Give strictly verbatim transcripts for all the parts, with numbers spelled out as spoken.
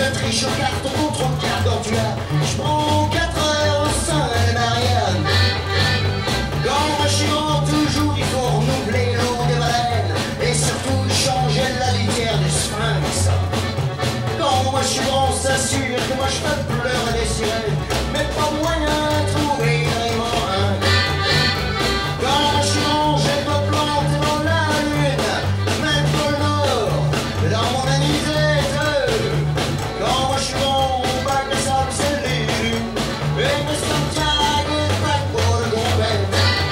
je triche aux cartes contre carte d'Antua. Je prends quatre heures au sein de Marianne. Quand moi je suis grand, toujours il faut renouveler l'eau des baleines et surtout changer la litière du sphinx. Quand moi je suis grand, s'assure que moi je peux pleurer des sirènes, mais pas moyen de trouver vraiment un. Quand moi je suis grand, j'ai pas planté dans la lune, même pour le nord, dans mon anisette. Quand moi je suis grand, mon bac à sable c'est l'île, et me Santiago pas pour le compète.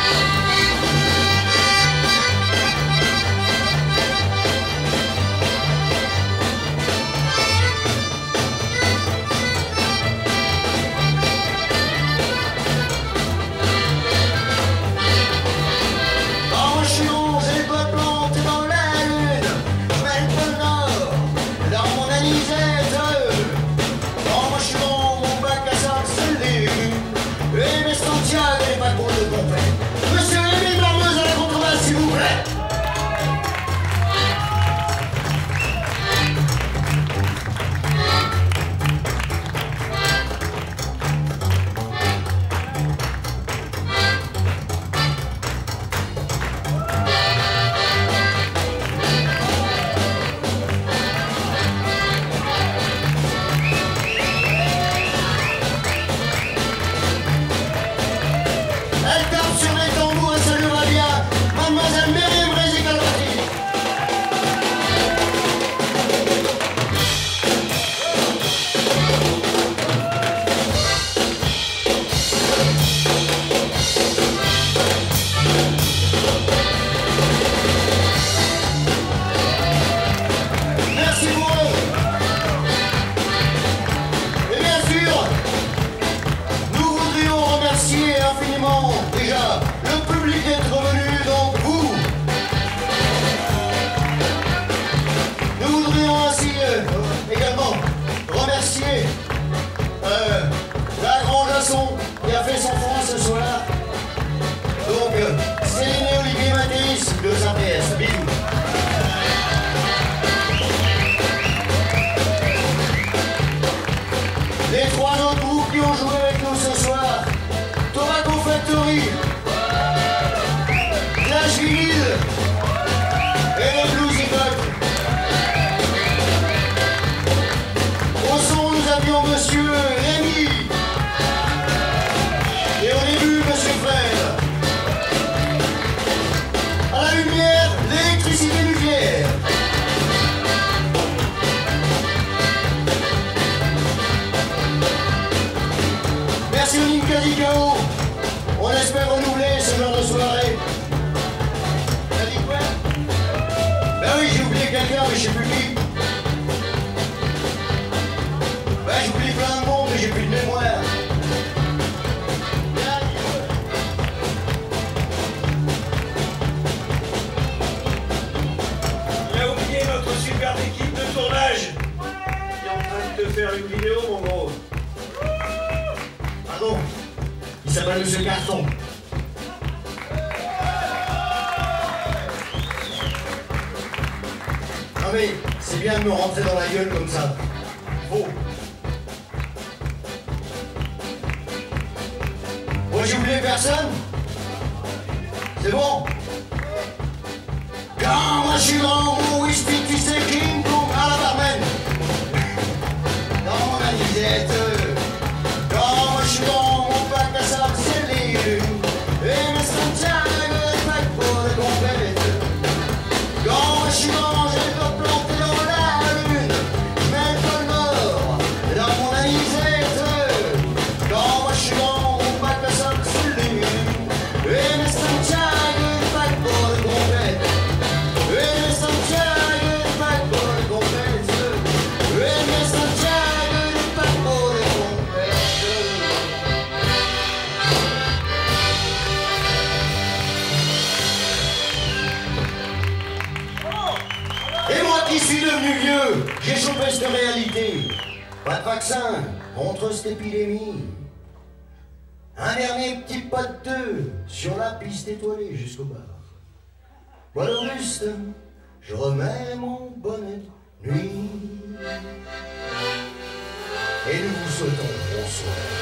Monsieur Émile Marmeuse à la contrebasse, s'il vous plaît. Elle tape sur les tambours et ça lui va bien. Mademoiselle Myriam Rézy-Calvati. Merci pour eux. Et bien sûr, nous voudrions remercier infiniment déjà le public d'être venu, donc vous. Nous voudrions ainsi euh, également remercier euh, la grande Jasson qui a fait son front ce soir. Donc euh, Céline et Olivier Mathéis de Saint-P S. Bisous. Les trois autres groupes qui ont joué avec nous ce soir: Tobacco Factory, Clash Vinyle et le Blues Hip-Hop. Au son, nous avions Monsieur Rémi et au début Monsieur Fred. À la lumière, l'électricité nucléaire. Merci au Ninkasi K O. On espère renouveler ce genre de soirée. T'as dit quoi? Ben oui, j'ai oublié quelqu'un, mais je sais plus qui. Ben j'oublie plein de monde, mais j'ai plus de mémoire. Il a oublié notre superbe équipe de tournage qui est en train de te faire une vidéo, mon gros. Pardon, il s'appelle Monsieur Carton. Non mais, c'est bien de me rentrer dans la gueule comme ça. Faux. Moi j'ai oublié personne? C'est bon? Quand moi je suis grand, mon whisky qui c'est King Kong à la barman. Dans mon anisette. Quand moi je suis grand, mon bac à sable c'est l'île. Et mes Santiago est pas pour le compète. Quand moi je suis grand, j'ai pas planté dans la lune, mais pas le nord, dans mon anisette. Quand moi je suis grand, mon bac à sable c'est l'île. Et mes Santiago est pas pour le compète. Et mes Santiago est pas pour le compète. Et mes Santiago est pas pour le compète. Et moi qui suis devenu vieux, j'ai chopé cette réalité. Pas de vaccin contre cette épidémie. Un dernier petit pas de deux sur la piste étoilée jusqu'au bar. Voilà Auguste, je remets mon bonnet de nuit. et nous vous souhaitons bonsoir.